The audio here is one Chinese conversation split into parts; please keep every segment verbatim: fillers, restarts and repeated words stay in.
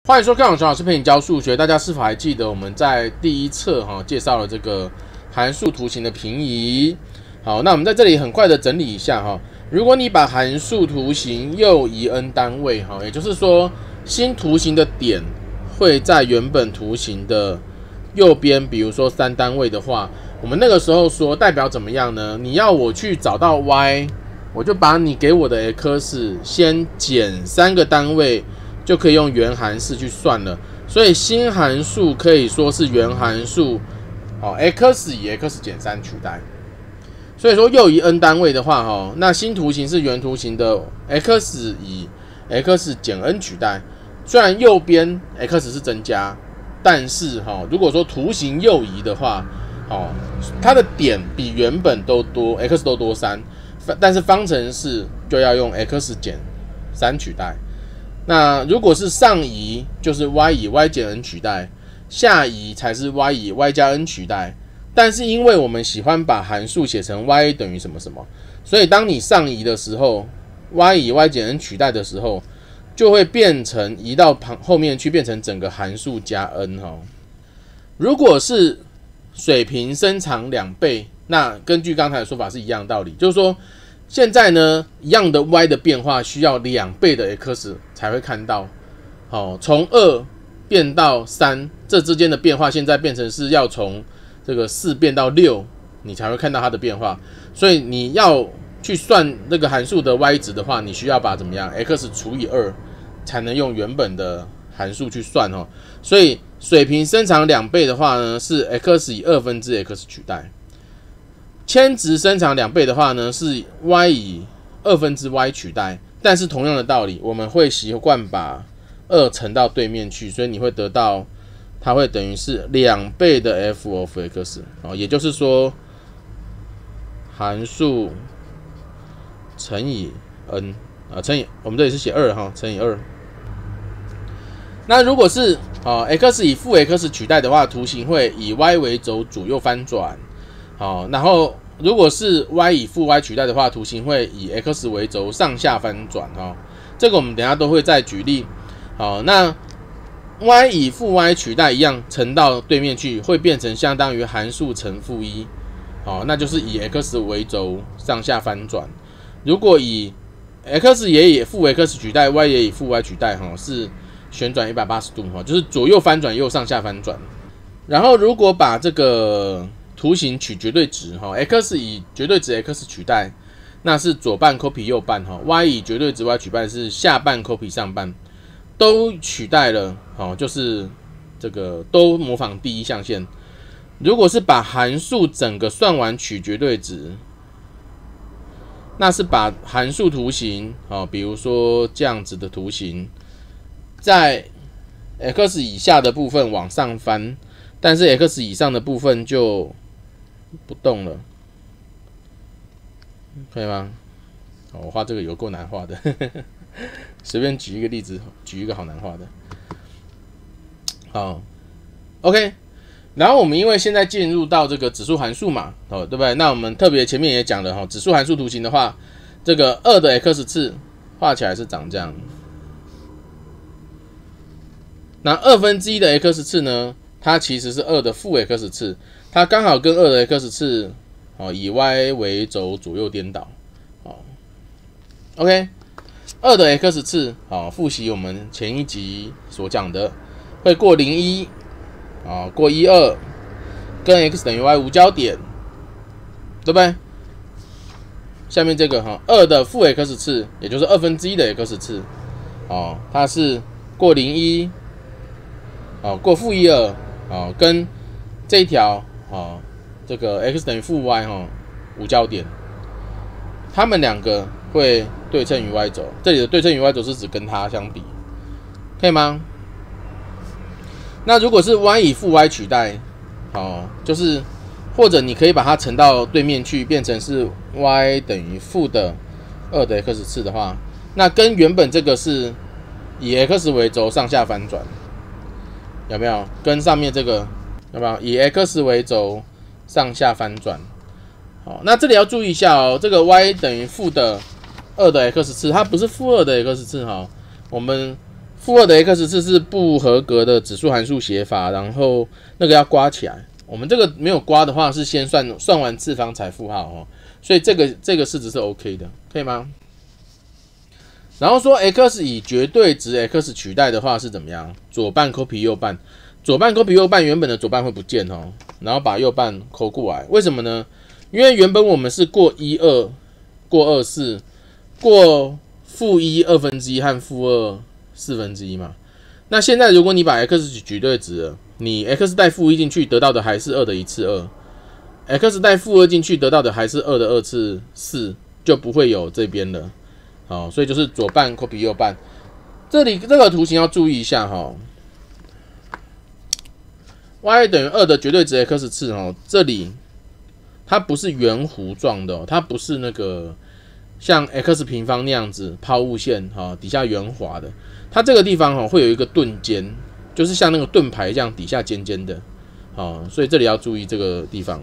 欢迎收看我陈老师陪你教数学。大家是否还记得我们在第一册哈介绍了这个函数图形的平移？好，那我们在这里很快的整理一下哈。如果你把函数图形右移 n 单位哈，也就是说新图形的点会在原本图形的右边，比如说三单位的话，我们那个时候说代表怎么样呢？你要我去找到 y， 我就把你给我的 x 先减三个单位。就可以用原函式去算了，所以新函数可以说是原函数，哦 x 以 x 减三取代。所以说右移 n 单位的话，哈，那新图形是原图形的 x 以 x 减 n 取代。虽然右边 x 是增加，但是哈，如果说图形右移的话，哦，它的点比原本都多 ，x 都多三，但是方程式就要用 x 减三取代。那如果是上移，就是 y 以 y 减 n 取代；下移才是 y 以 y 加 n 取代。但是因为我们喜欢把函数写成 y 等于什么什么，所以当你上移的时候 ，y 以 y 减 n 取代的时候，就会变成移到旁后面去，变成整个函数加 n 哈。如果是水平伸长两倍，那根据刚才的说法是一样的道理，就是说。现在呢，一样的 y 的变化需要两倍的 x 才会看到。好，从二变到三，这之间的变化现在变成是要从这个四变到六，你才会看到它的变化。所以你要去算那个函数的 y 值的话，你需要把怎么样 x 除以二，才能用原本的函数去算哦。所以水平伸长两倍的话呢，是 x 以二分之 x 取代。铅值伸长两倍的话呢，是 y 以二分之 y 取代，但是同样的道理，我们会习惯把二乘到对面去，所以你会得到它会等于是两倍的 f of x， 哦，也就是说函数乘以 n 啊，乘以我们这里是写二哈，乘以二。那如果是啊 x 以负 x 取代的话，图形会以 y 为轴左右翻转。好，然后如果是 y 以负 y 取代的话，图形会以 x 为轴上下翻转哈。这个我们等一下都会再举例。好，那 y 以负 y 取代一样乘到对面去，会变成相当于函数乘负一。好，那就是以 x 为轴上下翻转。如果以 x 也以负 x 取代 ，y 也以负 y 取代，哈，是旋转一百八十度哈，就是左右翻转又上下翻转。然后如果把这个图形取绝对值 ，x 以绝对值 x 取代，那是左半 copy 右半 ；y 以绝对值 y 取代是下半 copy 上半，都取代了，就是这个都模仿第一象限。如果是把函数整个算完取绝对值，那是把函数图形，比如说这样子的图形，在 x 以下的部分往上翻，但是 x 以上的部分就不动了，可以吗？哦、我画这个有够难画的，随便举一个例子，举一个好难画的。好 ，OK。然后我们因为现在进入到这个指数函数嘛，哦，对不对？那我们特别前面也讲了哈，指数函数图形的话，这个二的 x 次画起来是长这样。那二分之一的 x 次呢？它其实是二的负 x 次，它刚好跟二的 x 次，哦，以 y 为轴左右颠倒，哦 ，OK， 二的 x 次，好，复习我们前一集所讲的，会过零一，啊，过一二，跟 x 等于 y 无交点，对不对？下面这个哈，二的负 x 次，也就是二分之一的 x 次，哦，它是过零一，哦，过负一二。哦，跟这一条哦，这个 x 等于负 y 哈、哦、无交点，它们两个会对称于 y 轴。这里的对称于 y 轴是指跟它相比，可以吗？那如果是 y 以负 y 取代，哦，就是或者你可以把它乘到对面去，变成是 y 等于负的二的 x 次的话，那跟原本这个是以 x 为轴上下翻转。有没有跟上面这个有没有以 x 为轴上下翻转？好，那这里要注意一下哦，这个 y 等于负的二的 x 次，它不是负二的 x 次哈，我们负二的 x 次是不合格的指数函数写法，然后那个要刮起来。我们这个没有刮的话，是先算算完次方才负号哦，所以这个这个式子是 OK 的，可以吗？然后说 x 以绝对值 x 取代的话是怎么样？左半 copy 右半，左半 copy 右半，原本的左半会不见哦，然后把右半抠过来，为什么呢？因为原本我们是过一二，过二四，过负一二分之一和负二四分之一嘛。那现在如果你把 x 取绝对值了，你 x 带负一进去得到的还是二的一次二 ，x 带负二进去得到的还是二的二次四，就不会有这边了。好，所以就是左半 copy 右半。这里这个图形要注意一下哈 ，y 等于二的绝对值 x 次哈，这里它不是圆弧状的、哦，它不是那个像 x 平方那样子抛物线哈，底下圆滑的。它这个地方哈会有一个钝尖，就是像那个盾牌这样底下尖尖的，好，所以这里要注意这个地方。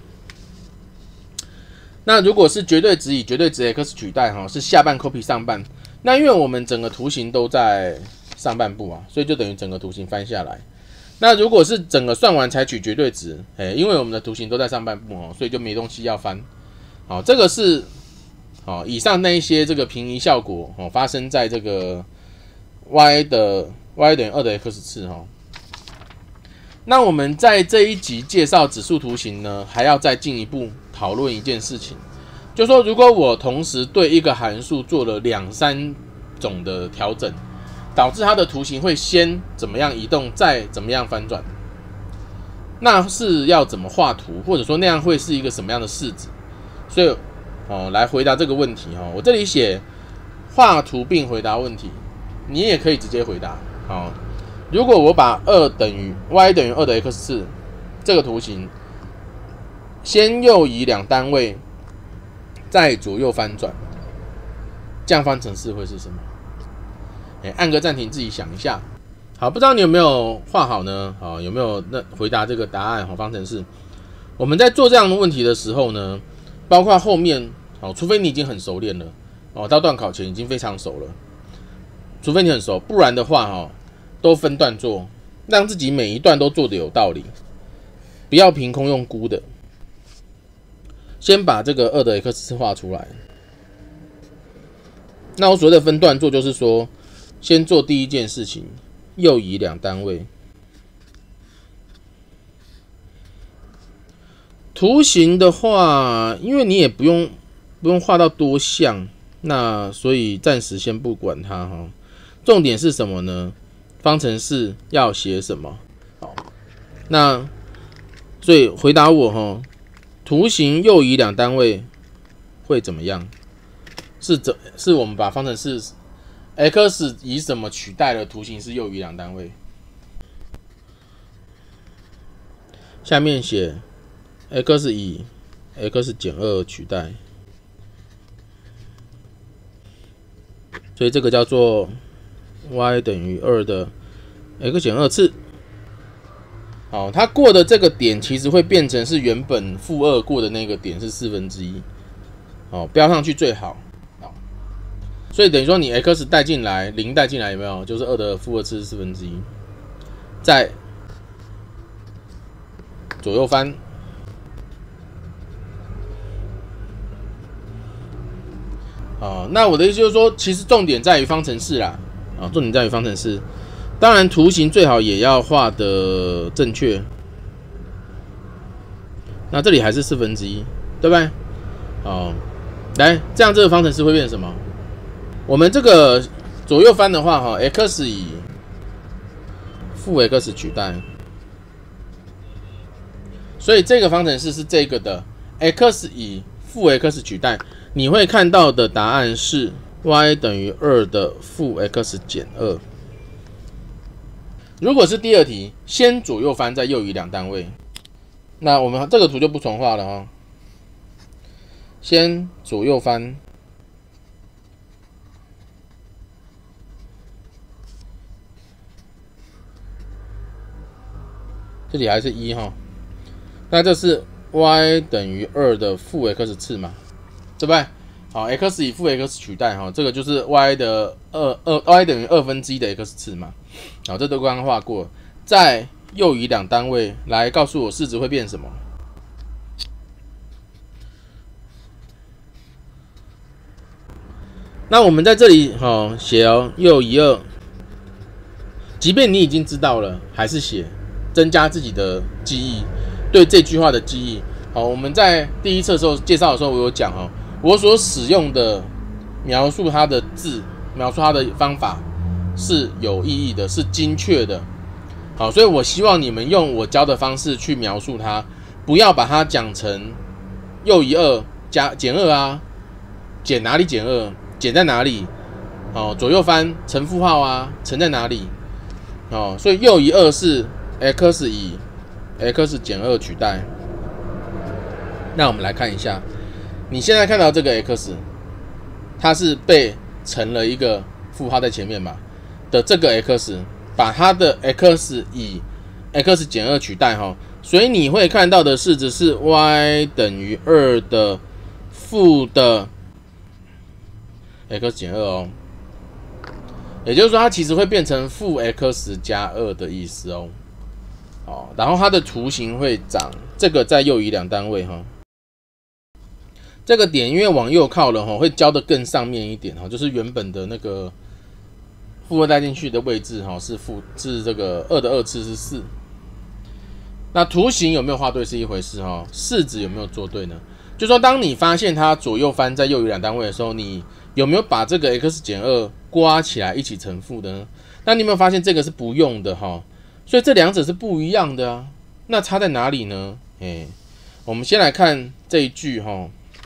那如果是绝对值以绝对值 x 取代哈，是下半 copy 上半。那因为我们整个图形都在上半部啊，所以就等于整个图形翻下来。那如果是整个算完才取绝对值，哎，因为我们的图形都在上半部哦，所以就没东西要翻。好，这个是好以上那一些这个平移效果哦，发生在这个 y 的 y 等于二的 x 次哈。那我们在这一集介绍指数图形呢，还要再进一步讨论一件事情，就是说如果我同时对一个函数做了两三种的调整，导致它的图形会先怎么样移动，再怎么样翻转，那是要怎么画图，或者说那样会是一个什么样的式子？所以哦，来回答这个问题哈，我这里写画图并回答问题，你也可以直接回答哦。如果我把二等于 y 等于二的 x 次这个图形，先右移两单位，再左右翻转，这样方程式会是什么？哎，按个暂停，自己想一下。好，不知道你有没有画好呢？好，有没有那回答这个答案？好，方程式。我们在做这样的问题的时候呢，包括后面，哦，除非你已经很熟练了，哦，到段考前已经非常熟了，除非你很熟，不然的话，哈。都分段做，让自己每一段都做得有道理，不要凭空用估的。先把这个二的 x 次画出来。那我所谓的分段做，就是说，先做第一件事情，右移两单位。图形的话，因为你也不用不用画到多像，那所以暂时先不管它哈。重点是什么呢？方程式要写什么？好，那所以回答我哈，图形右移两单位会怎么样？是怎是我们把方程式 x 以什么取代了图形是右移两单位？下面写 x 以 x 减二取代，所以这个叫做 y 等于二的 x 减二次。好，它过的这个点其实会变成是原本负二过的那个点是四分之一。好，标上去最好。好，所以等于说你 x 带进来，零带进来有没有？就是二的负二次是四分之一。再左右翻。好，那我的意思就是说，其实重点在于方程式啦。啊，重点在于方程式，当然图形最好也要画的正确。那这里还是四分之一，对不对？好，来，这样这个方程式会变成什么？我们这个左右翻的话，哈 ，x 以负 x 取代，所以这个方程式是这个的 x 以负 x 取代，你会看到的答案是 y 等于二的负 x 减二。如果是第二题，先左右翻，再右移两单位，那我们这个图就不重画了哈。先左右翻，这里还是一哈，那这是 y 等于二的负 x 次嘛，对不对？ 好 ，x 以负 x 取代哈，这个就是 y 的二二 y 等于二分之一的 x 次嘛。好，这都刚刚画过，在右移两单位来告诉我式值会变什么。那我们在这里好写哦，右移二，即便你已经知道了，还是写，增加自己的记忆，对这句话的记忆。好，我们在第一册的时候介绍的时候，我有讲哦，我所使用的描述它的字，描述它的方法是有意义的，是精确的。好，所以我希望你们用我教的方式去描述它，不要把它讲成右移二加减二啊，减哪里减二？减在哪里？哦，左右翻乘负号啊，乘在哪里？哦，所以右移二是 x 以 x 减二取代。那我们来看一下，你现在看到这个 x， 它是被乘了一个负号在前面嘛的这个 x， 把它的 x 以 x 减二取代哈，所以你会看到的式子是 y 等于二的负的。x 减二哦，也就是说它其实会变成负 x 加二的意思哦。哦，然后它的图形会长这个在右移两单位哈，这个点因为往右靠了哈，会交的更上面一点哈，就是原本的那个负二带进去的位置哈是负是这个二的二次是四。那图形有没有画对是一回事哈，式子有没有做对呢？就说当你发现它左右翻在右移两单位的时候，你有没有把这个 x 减二刮起来一起乘负的呢？那你有没有发现这个是不用的哈？所以这两者是不一样的啊。那差在哪里呢？哎，我们先来看这一句哈，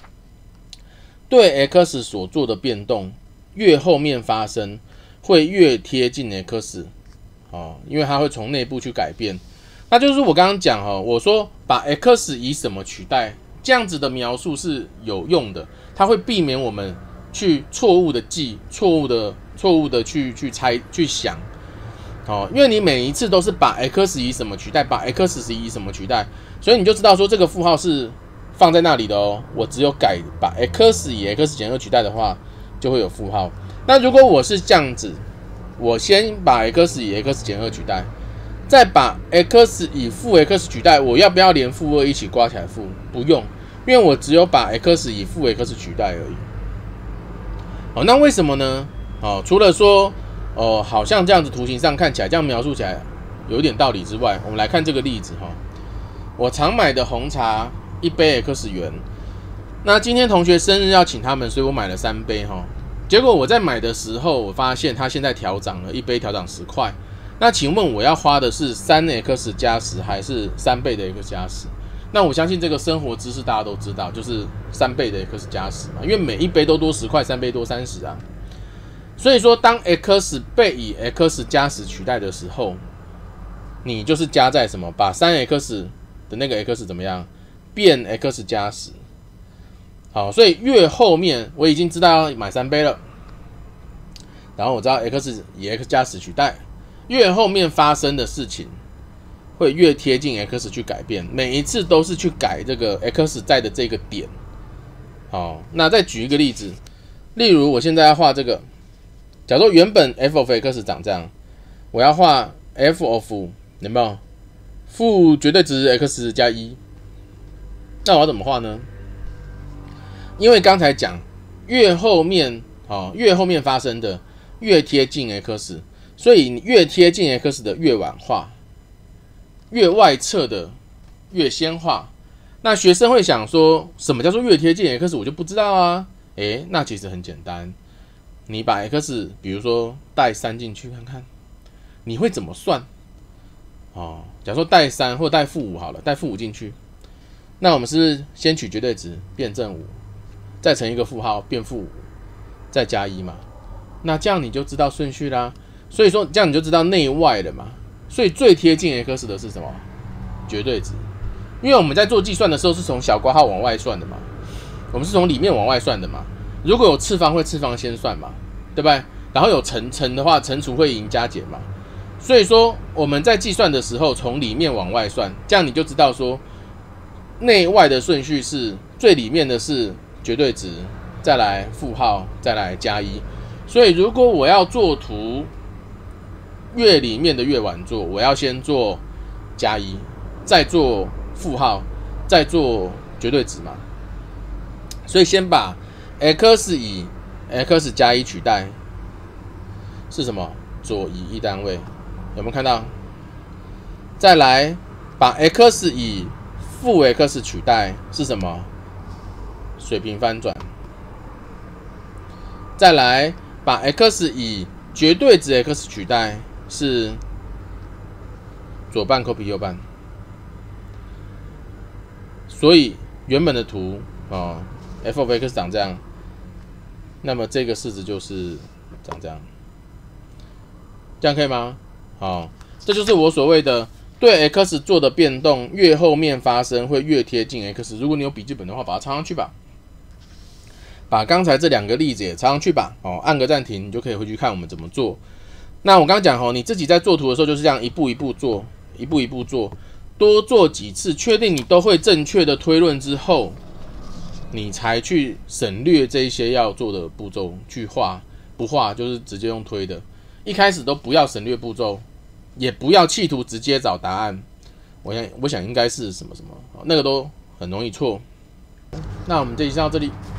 对 x 所做的变动越后面发生，会越贴近 x， 哦，因为它会从内部去改变。那就是我刚刚讲哈，我说把 x 以什么取代，这样子的描述是有用的，它会避免我们去错误的记、错误的、错误的去去猜、去想，哦，因为你每一次都是把 x 以什么取代，把 x 以什么取代，所以你就知道说这个负号是放在那里的哦。我只有改把 x 以 x 减二取代的话，就会有负号。那如果我是这样子，我先把 x 以 x 减二取代，再把 x 以负 x 取代，我要不要连负二一起刮起来负？不用，因为我只有把 x 以负 x 取代而已。好，那为什么呢？哦，除了说，哦，好像这样子图形上看起来，这样描述起来有一点道理之外，我们来看这个例子哈。我常买的红茶一杯 x 元，那今天同学生日要请他们，所以我买了三杯哈。结果我在买的时候，我发现它现在调涨了，一杯调涨十块。那请问我要花的是 三 x 加十还是三倍的 x 加十？那我相信这个生活知识大家都知道，就是三倍的 x 加十嘛，因为每一杯都多十块，三杯多三十啊。所以说，当 x 被以 x 加十取代的时候，你就是加在什么？把 三 x 的那个 x 怎么样变 x 加十？好，所以越后面我已经知道要买三杯了，然后我知道 x 以 x 加十取代，越后面发生的事情会越贴近 x 去改变，每一次都是去改这个 x 在的这个点。好，那再举一个例子，例如我现在要画这个，假如原本 f of x 长这样，我要画 f of 有没有负绝对值 x 加一，那我要怎么画呢？因为刚才讲越后面，哦，越后面发生的越贴近 x， 所以越贴近 x 的越晚画。越外侧的越先画，那学生会想说，什么叫做越贴近 x？ 我就不知道啊。诶，那其实很简单，你把 x 比如说带三进去看看，你会怎么算？哦，假如说带三或带负五好了，带负五进去，那我们是不是先取绝对值变正五，再乘一个负号变负五，再加一嘛？那这样你就知道顺序啦。所以说这样你就知道内外了嘛。所以最贴近 x 的是什么？绝对值。因为我们在做计算的时候是从小括号往外算的嘛，我们是从里面往外算的嘛。如果有次方会次方先算嘛，对不对？然后有乘乘的话，乘除会赢加减嘛。所以说我们在计算的时候从里面往外算，这样你就知道说内外的顺序是最里面的是绝对值， 再来负号，再来加一。所以如果我要做图，越里面的越晚做，我要先做加一，再做负号，再做绝对值嘛。所以先把 x 以 x 加一取代是什么？左移一单位，有没有看到？再来把 x 以负 x 取代是什么？水平翻转。再来把 x 以绝对值 x 取代是左半 copy 右半。所以原本的图哦 f of x 长这样，那么这个式子就是长这样，这样可以吗？好，这就是我所谓的对 x 做的变动越后面发生会越贴近 x。如果你有笔记本的话，把它插上去吧。把刚才这两个例子也插上去吧。哦，按个暂停，你就可以回去看我们怎么做。那我刚刚讲哦，你自己在做图的时候就是这样一步一步做，一步一步做，多做几次，确定你都会正确的推论之后，你才去省略这一些要做的步骤去画，不画就是直接用推的。一开始都不要省略步骤，也不要企图直接找答案。我想，我想应该是什么什么，那个都很容易错。那我们这一期到这里。